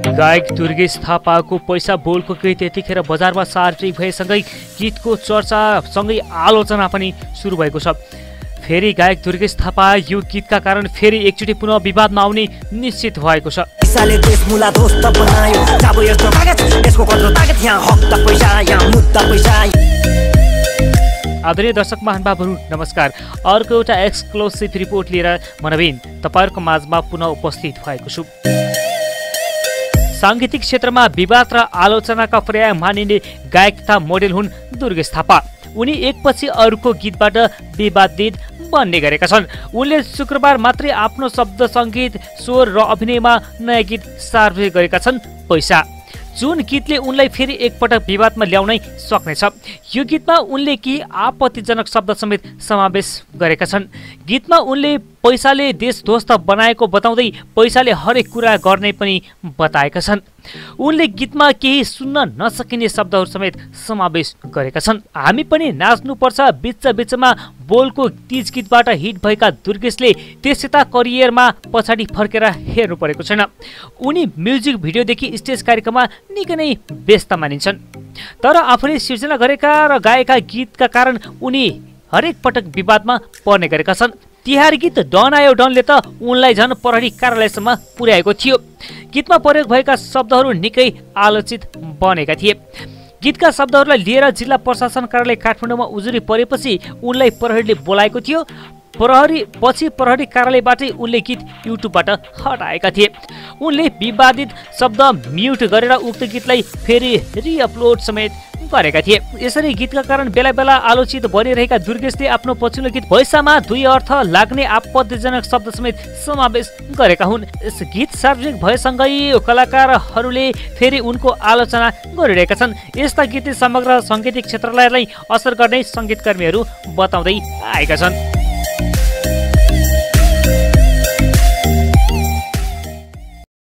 गायक दुर्गेश थापाको पैसा बोलको गीत त्यतिखेर बजारमा सार्वजनिक भएसँगै गीतको चर्चा सँगै आलोचना पनि सुरु भएको छ। फेरि गायक दुर्गेश थापा यो गीतका कारण फेरि एकचोटि पुनः विवादमा आउने निश्चित भएको छ। आदरणीय दर्शक महानुभावहरू नमस्कार। अर्को एउटा एक्सक्लुसिभ रिपोर्ट लिएर म नवीन तपाईँहरूको माझमा पुनः उपस्थित भएको छु। साङ्गीतिक क्षेत्रमा विवाद र आलोचनाका पर्याय मानिने गायक तथा मोडेल हुन् दुर्गेश थापा। उनी एकपछि अर्को गीतबाट विवादित बन्ने गरेका छन्। उनले शुक्रबार मात्रै आफ्नो शब्द सङ्गीत स्वर र अभिनयमा नयाँ गीत सार्वजनिक गरेका छन् पैसा, जुन गीतले उनलाई फेरि एकपटक विवादमा ल्याउनै सक्नेछ। यो गीतमा उनले केही आपत्तिजनक शब्द समेत समावेश गरेका छन्। गीतमा उनले पैसाले देश ध्वस्त बनाएको बताउँदै पैसाले हरेक कुरा गर्ने पनि बताएका छन्। उनले गीतमा केही सुन्न नसकिने शब्दहरू समेत समावेश गरेका छन्। हामी पनि नाच्नुपर्छ बिचमा बोलको तीज गीतबाट हिट भएका दुर्गेशले त्यसैता करियरमा पछाडि फर्केर हेर्नु परेको छैन। उनी म्युजिक भिडियोदेखि स्टेज कार्यक्रममा निकै नै व्यस्त मानिन्छन्। तर आफूले सिर्जना गरेका र गाएका गीतका कारण उनी हरेक पटक विवादमा पर्ने गरेका छन्। तिहार गीत डन आयो डनले त उनलाई झन् प्रहरी कार्यालयसम्म पुर्याएको थियो। गीतमा प्रयोग भएका शब्दहरू निकै आलोचित बनेका थिए। गीतका शब्दहरूलाई लिएर जिल्ला प्रशासन कार्यालय काठमाडौँमा उजुरी परेपछि उनलाई प्रहरीले बोलाएको थियो। प्रहरी कार्यालयबाटै उनले गीत युट्युबबाट हटाएका थिए। उनले विवादित शब्द म्युट गरेर उक्त गीतलाई फेरि रिअपलोड समेत गरेका थिए। यसरी गीतका कारण बेला बेला आलोचित बनिरहेका दुर्गेशले आफ्नो पछिल्लो गीत पैसामा दुई अर्थ लाग्ने आपत्तिजनक शब्द समेत समावेश गरेका हुन्। यस गीत सार्वजनिक भएसँगै कलाकारहरूले फेरि उनको आलोचना गरिरहेका छन्। यस्ता गीतले समग्र साङ्गीतिक क्षेत्रलाई असर गर्ने सङ्गीतकर्मीहरू बताउँदै आएका छन्।